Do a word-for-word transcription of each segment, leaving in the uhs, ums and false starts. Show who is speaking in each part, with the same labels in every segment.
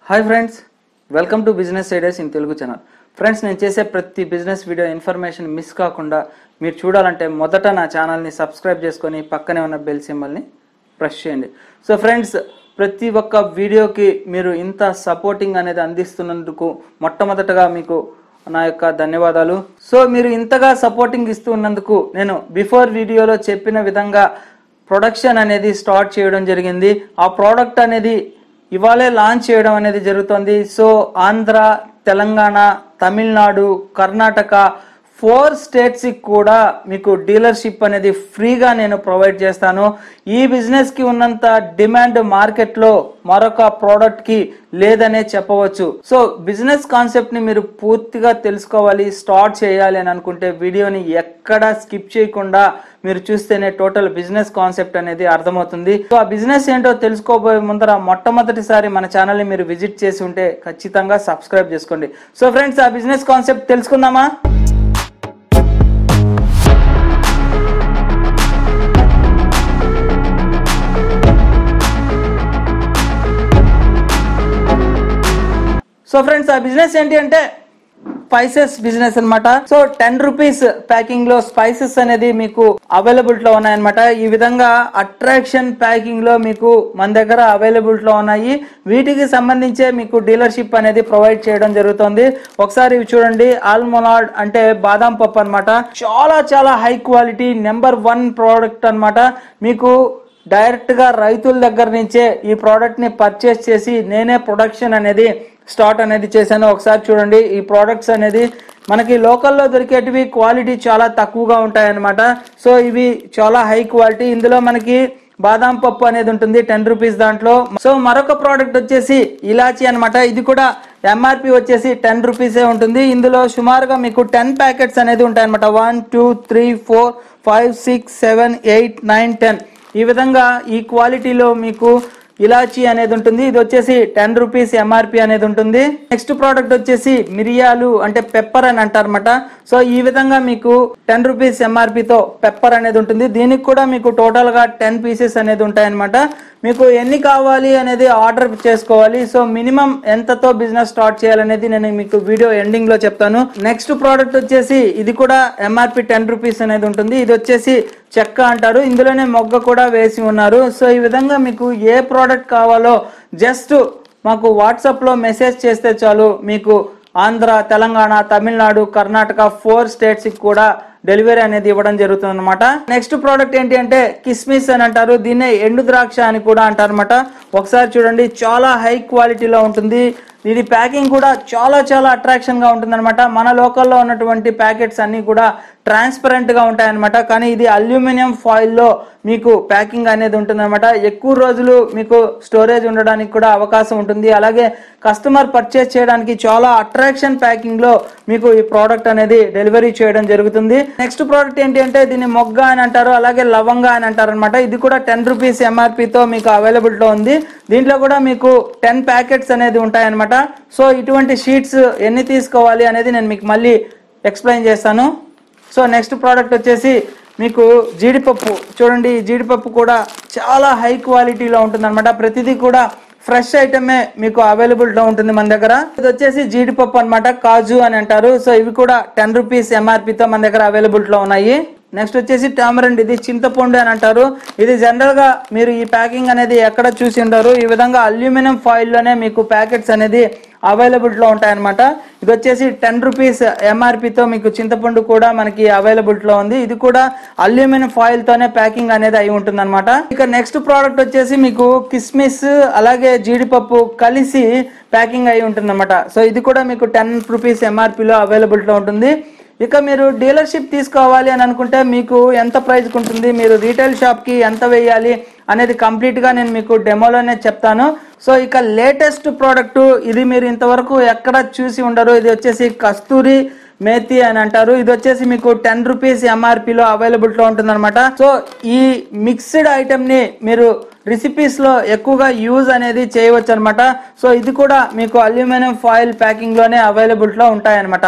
Speaker 1: Hi friends, welcome to business ideas in Telugu channel. Friends, నేను చేసే ప్రతి బిజినెస్ వీడియో ఇన్ఫర్మేషన్ మిస్ కాకుండా మీరు చూడాలంటే మొదట నా ఛానల్ని సబ్స్క్రైబ్ చేసుకొని పక్కనే ఉన్న బెల్ సింబల్ని ప్రెస్ చేయండి. సో ఫ్రెండ్స్, ప్రతి ఒక్క వీడియోకి మీరు ఇంత సపోర్టింగ్ అనేది అందిస్తున్నందుకు మొట్టమొదటగా మీకు నా యొక్క ధన్యవాదాలు. సో మీరు ఇంతగా సపోర్టింగ్ ఇస్తూ ఉన్నందుకు నేను బిఫోర్ వీడియోలో చెప్పిన విధంగా ప్రొడక్షన్ అనేది స్టార్ట్ చేయడం జరిగింది. ఆ ప్రోడక్ట్ అనేది ఇవాళే లాంచ్ చేయడం అనేది జరుగుతుంది. సో ఆంధ్ర, తెలంగాణ, తమిళనాడు, కర్ణాటక ఫోర్ స్టేట్స్కి కూడా మీకు డీలర్షిప్ అనేది ఫ్రీగా నేను ప్రొవైడ్ చేస్తాను. ఈ బిజినెస్కి ఉన్నంత డిమాండ్ మార్కెట్లో మరొక ప్రోడక్ట్కి లేదనే చెప్పవచ్చు. సో బిజినెస్ కాన్సెప్ట్ని మీరు పూర్తిగా తెలుసుకోవాలి, స్టార్ట్ చేయాలి అని అనుకుంటే వీడియోని ఎక్కడా స్కిప్ చేయకుండా మీరు చూస్తేనే టోటల్ బిజినెస్ కాన్సెప్ట్ అనేది అర్థమవుతుంది. సో ఆ బిజినెస్ ఏంటో తెలుసుకోబోయే ముందర మొట్టమొదటిసారి మన ఛానల్ని మీరు విజిట్ చేసి ఉంటే ఖచ్చితంగా సబ్స్క్రైబ్ చేసుకోండి. సో ఫ్రెండ్స్, ఆ బిజినెస్ కాన్సెప్ట్ తెలుసుకుందామా? సో ఫ్రెండ్స్, ఆ బిజినెస్ ఏంటి అంటే స్పైసెస్ బిజినెస్ అనమాట. సో టెన్ రూపీస్ ప్యాకింగ్ లో స్పైసెస్ అనేది మీకు అవైలబుల్ లో ఉన్నాయన్నమాట. ఈ విధంగా అట్రాక్షన్ ప్యాకింగ్ లో మీకు మన దగ్గర అవైలబుల్ లో ఉన్నాయి. వీటికి సంబంధించే మీకు డీలర్షిప్ అనేది ప్రొవైడ్ చేయడం జరుగుతుంది. ఒకసారి ఇవి చూడండి. ఆల్మోనాడ్ అంటే బాదాం పప్పు అనమాట. చాలా చాలా high quality number one product అనమాట. మీకు డైరెక్ట్ గా రైతుల దగ్గర నుంచే ఈ ప్రోడక్ట్ ని పర్చేస్ చేసి నేనే ప్రొడక్షన్ అనేది స్టార్ట్ అనేది చేశాను. ఒకసారి చూడండి. ఈ ప్రోడక్ట్స్ అనేది మనకి లోకల్లో దొరికేటివి క్వాలిటీ చాలా తక్కువగా ఉంటాయన్నమాట. సో ఇవి చాలా హై క్వాలిటీ. ఇందులో మనకి బాదాం పప్పు అనేది ఉంటుంది టెన్ రూపీస్ దాంట్లో. సో మరొక ప్రోడక్ట్ వచ్చేసి ఇలాచీ అనమాట. ఇది కూడా ఎంఆర్పి వచ్చేసి టెన్ రూపీసే ఉంటుంది. ఇందులో సుమారుగా మీకు టెన్ ప్యాకెట్స్ అనేది ఉంటాయన్నమాట. One two three four five six seven eight nine ten ఈ విధంగా ఈ క్వాలిటీలో మీకు ఇలాచీ అనేది ఉంటుంది. ఇది వచ్చేసి టెన్ రూపీస్ ఎంఆర్పి అనేది ఉంటుంది. నెక్స్ట్ ప్రోడక్ట్ వచ్చేసి మిరియాలు అంటే పెప్పర్ అని అంటారన్నమాట. సో ఈ విధంగా మీకు టెన్ రూపీస్ ఎంఆర్పితో పెప్పర్ అనేది ఉంటుంది. దీనికి కూడా మీకు టోటల్ గా టెన్ పీసెస్ అనేది ఉంటాయన్నమాట. మీకు ఎన్ని కావాలి అనేది ఆర్డర్ చేసుకోవాలి. సో మినిమం ఎంతతో బిజినెస్ స్టార్ట్ చేయాలనేది నేను మీకు వీడియో ఎండింగ్ లో చెప్తాను. నెక్స్ట్ ప్రోడక్ట్ వచ్చేసి ఇది కూడా ఎంఆర్పి టెన్ రూపీస్ అనేది ఉంటుంది. ఇది వచ్చేసి చెక్క అంటారు. ఇందులోనే మొగ్గ కూడా వేసి ఉన్నారు. సో ఈ విధంగా మీకు ఏ ప్రోడక్ట్ కావాలో జస్ట్ మాకు వాట్సాప్ లో మెసేజ్ చేస్తే చాలు. మీకు ఆంధ్ర, తెలంగాణ, తమిళనాడు, కర్ణాటక ఫోర్ స్టేట్స్ కి కూడా డెలివరీ అనేది ఇవ్వడం జరుగుతుంది అనమాట. నెక్స్ట్ ప్రోడక్ట్ ఏంటి అంటే కిస్మిస్ అని అంటారు. దీన్నే ఎండు ద్రాక్ష అని కూడా అంటారు అనమాట. ఒకసారి చూడండి, చాలా హై క్వాలిటీలో ఉంటుంది. ఇది ప్యాకింగ్ కూడా చాలా చాలా అట్రాక్షన్ గా ఉంటుంది అనమాట. మన లోకల్లో ఉన్నటువంటి ప్యాకెట్స్ అన్ని కూడా ట్రాన్స్పరెంట్ గా ఉంటాయన్నమాట. కానీ ఇది అల్యూమినియం ఫాయిల్ లో మీకు ప్యాకింగ్ అనేది ఉంటుంది అనమాట. ఎక్కువ రోజులు మీకు స్టోరేజ్ ఉండడానికి కూడా అవకాశం ఉంటుంది. అలాగే కస్టమర్ పర్చేస్ చేయడానికి చాలా అట్రాక్షన్ ప్యాకింగ్ లో మీకు ఈ ప్రోడక్ట్ అనేది డెలివరీ చేయడం జరుగుతుంది. నెక్స్ట్ ప్రోడక్ట్ ఏంటి అంటే దీన్ని మొగ్గ అని అంటారు, అలాగే లవంగా అని అంటారు అనమాట. ఇది కూడా టెన్ రూపీస్ ఎంఆర్పితో మీకు అవైలబుల్ లో ఉంది. దీంట్లో కూడా మీకు టెన్ ప్యాకెట్స్ అనేది ఉంటాయన్నమాట. సో ఇటువంటి షీట్స్ ఎన్ని తీసుకోవాలి అనేది నేను మీకు మళ్ళీ ఎక్స్ప్లెయిన్ చేస్తాను. సో నెక్స్ట్ ప్రోడక్ట్ వచ్చేసి మీకు జీడిపప్పు. చూడండి, ఈ జీడిపప్పు కూడా చాలా హై క్వాలిటీలో ఉంటుంది అనమాట. ప్రతిదీ కూడా ఫ్రెష్ ఐటమే మీకు అవైలబుల్ లో ఉంటుంది మన దగ్గర. ఇది వచ్చేసి జీడిపప్పు అనమాట, కాజు అని అంటారు. సో ఇవి కూడా టెన్ రూపీస్ ఎంఆర్పితో మన దగ్గర అవైలబుల్ లో ఉన్నాయి. నెక్స్ట్ వచ్చేసి టామరండ్. ఇది చింతపండు అని అంటారు. ఇది జనరల్ గా మీరు ఈ ప్యాకింగ్ అనేది ఎక్కడ చూసి ఉండరు. ఈ విధంగా అల్యూమినియం ఫాయిల్ లోనే మీకు ప్యాకెట్స్ అనేది అవైలబుల్ లో ఉంటాయన్నమాట. ఇది వచ్చేసి టెన్ రూపీస్ ఎంఆర్పితో మీకు చింతపండు కూడా మనకి అవైలబుల్ లో ఉంది. ఇది కూడా అల్యూమినియం ఫాయిల్ తోనే ప్యాకింగ్ అనేది అయి ఉంటుంది అనమాట. ఇక నెక్స్ట్ ప్రోడక్ట్ వచ్చేసి మీకు కిస్మిస్ అలాగే జీడిపప్పు కలిసి ప్యాకింగ్ అయి ఉంటుంది అనమాట. సో ఇది కూడా మీకు టెన్ రూపీస్ ఎంఆర్పిలో అవైలబుల్ లో ఉంటుంది. ఇక మీరు డీలర్షిప్ తీసుకోవాలి అని అనుకుంటే మీకు ఎంత ప్రైస్ ఉంటుంది, మీరు రీటైల్ షాప్ కి ఎంత వేయాలి అనేది కంప్లీట్ గా నేను మీకు డెమోలోనే చెప్తాను. సో ఇక లేటెస్ట్ ప్రోడక్ట్ ఇది మీరు ఇంతవరకు ఎక్కడ చూసి ఉండరు. ఇది వచ్చేసి కస్తూరి మేతి అని అంటారు. ఇది వచ్చేసి మీకు టెన్ రూపీస్ ఎంఆర్పిలో అవైలబుల్ లో ఉంటుంది అనమాట. సో ఈ మిక్స్డ్ ఐటమ్ ని మీరు రెసిపీస్ లో ఎక్కువగా యూజ్ అనేది చేయవచ్చు అనమాట. సో ఇది కూడా మీకు అల్యూమినియం ఫాయిల్ ప్యాకింగ్ లోనే అవైలబుల్ లో ఉంటాయి అనమాట.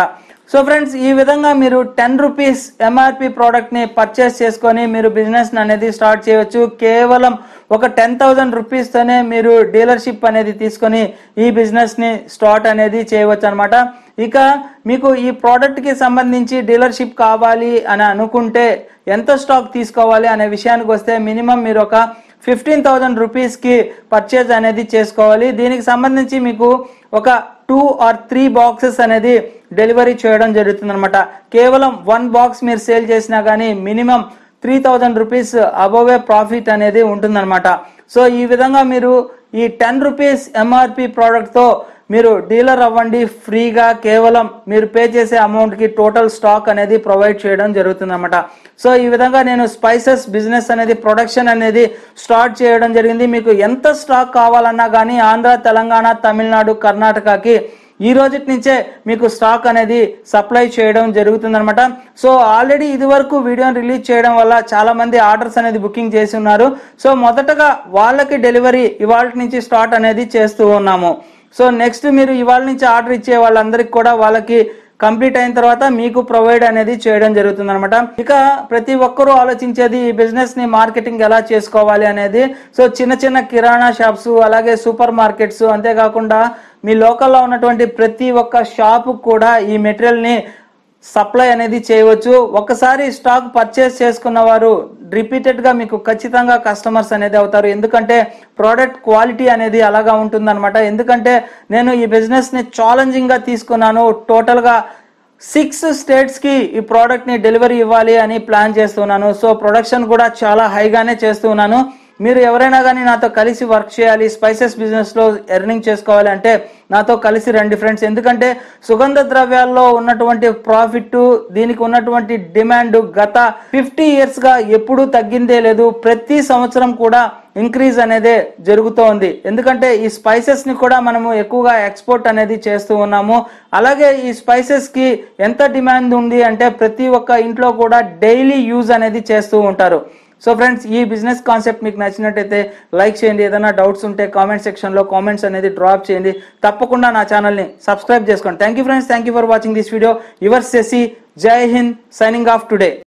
Speaker 1: సో ఫ్రెండ్స్, ఈ విధంగా మీరు టెన్ రూపీస్ ఎంఆర్పి ప్రోడక్ట్ని పర్చేస్ చేసుకొని మీరు బిజినెస్ అనేది స్టార్ట్ చేయవచ్చు. కేవలం ఒక టెన్ థౌజండ్ రూపీస్తోనే మీరు డీలర్షిప్ అనేది తీసుకొని ఈ బిజినెస్ని స్టార్ట్ అనేది చేయవచ్చు అనమాట. ఇక మీకు ఈ ప్రోడక్ట్కి సంబంధించి డీలర్షిప్ కావాలి అని అనుకుంటే ఎంత స్టాక్ తీసుకోవాలి అనే విషయానికి వస్తే మినిమం మీరు ఒక ఫిఫ్టీన్ థౌజండ్ రూపీస్కి పర్చేజ్ అనేది చేసుకోవాలి. దీనికి సంబంధించి మీకు ఒక టూ ఆర్ త్రీ బాక్సెస్ అనేది డెలివరీ చేయడం జరుగుతుంది అనమాట. కేవలం వన్ బాక్స్ మీరు సేల్ చేసినా కానీ minimum three thousand rupees above profit అనేది ఉంటుందన్నమాట. సో ఈ విధంగా మీరు ఈ టెన్ రూపీస్ ఎంఆర్పి ప్రోడక్ట్తో మీరు డీలర్ అవ్వండి ఫ్రీగా. కేవలం మీరు పే చేసే అమౌంట్కి టోటల్ స్టాక్ అనేది ప్రొవైడ్ చేయడం జరుగుతుంది అనమాట. సో ఈ విధంగా నేను స్పైసెస్ బిజినెస్ అనేది ప్రొడక్షన్ అనేది స్టార్ట్ చేయడం జరిగింది. మీకు ఎంత స్టాక్ కావాలన్నా కానీ ఆంధ్ర, తెలంగాణ, తమిళనాడు, కర్ణాటకకి ఈ రోజు నుంచే మీకు స్టాక్ అనేది సప్లై చేయడం జరుగుతుంది అనమాట. సో ఆల్రెడీ ఇది వరకు వీడియోని రిలీజ్ చేయడం వల్ల చాలా మంది ఆర్డర్స్ అనేది బుకింగ్ చేసి ఉన్నారు. సో మొదటగా వాళ్ళకి డెలివరీ ఇవాళ నుంచి స్టార్ట్ అనేది చేస్తూ ఉన్నాము. సో నెక్స్ట్ మీరు ఇవాళ నుంచి ఆర్డర్ ఇచ్చే వాళ్ళందరికీ కూడా వాళ్ళకి కంప్లీట్ అయిన తర్వాత మీకు ప్రొవైడ్ అనేది చేయడం జరుగుతుంది అనమాట. ఇక ప్రతి ఒక్కరూ ఆలోచించేది ఈ బిజినెస్ ని మార్కెటింగ్ ఎలా చేసుకోవాలి అనేది. సో చిన్న చిన్న కిరాణా షాప్స్, అలాగే సూపర్ మార్కెట్స్, అంతేకాకుండా మీ లోకల్లో ఉన్నటువంటి ప్రతి ఒక్క షాపు కూడా ఈ మెటీరియల్ ని సప్లై అనేది చేయవచ్చు. ఒకసారి స్టాక్ పర్చేస్ చేసుకున్న వారు రిపీటెడ్ గా మీకు ఖచ్చితంగా కస్టమర్స్ అనేది అవుతారు. ఎందుకంటే ప్రోడక్ట్ క్వాలిటీ అనేది అలాగా ఉంటుందన్నమాట. ఎందుకంటే నేను ఈ బిజినెస్ ని ఛాలెంజింగ్ గా తీసుకున్నాను. టోటల్ గా సిక్స్ స్టేట్స్ కి ఈ ప్రోడక్ట్ ని డెలివరీ ఇవ్వాలి అని ప్లాన్ చేస్తున్నాను. సో ప్రొడక్షన్ కూడా చాలా హైగానే చేస్తున్నాను. మీరు ఎవరైనా కానీ నాతో కలిసి వర్క్ చేయాలి, స్పైసెస్ బిజినెస్ లో ఎర్నింగ్ చేసుకోవాలి అంటే నాతో కలిసి రండి ఫ్రెండ్స్. ఎందుకంటే సుగంధ ద్రవ్యాల్లో ఉన్నటువంటి ప్రాఫిట్, దీనికి ఉన్నటువంటి డిమాండ్ గత ఫిఫ్టీ ఇయర్స్ గా ఎప్పుడూ తగ్గిందే లేదు. ప్రతి సంవత్సరం కూడా ఇంక్రీజ్ అనేది జరుగుతూ ఉంది. ఎందుకంటే ఈ స్పైసెస్ ని కూడా మనము ఎక్కువగా ఎక్స్పోర్ట్ అనేది చేస్తూ ఉన్నాము. అలాగే ఈ స్పైసెస్ కి ఎంత డిమాండ్ ఉంది అంటే ప్రతి ఒక్క ఇంట్లో కూడా డైలీ యూజ్ అనేది చేస్తూ ఉంటారు. సో ఫ్రెండ్స్, ఈ బిజినెస్ కాన్సెప్ట్ మీకు నచ్చినట్టయితే లైక్ చేయండి. ఏదైనా డౌట్స్ ఉంటే కామెంట్ సెక్షన్లో కామెంట్స్ అనేది డ్రాప్ చేయండి. తప్పకుండా నా ఛానల్ని సబ్స్క్రైబ్ చేసుకోండి. Thank you friends, thank you for watching this video. Your Shashi, Jai Hind, signing off today.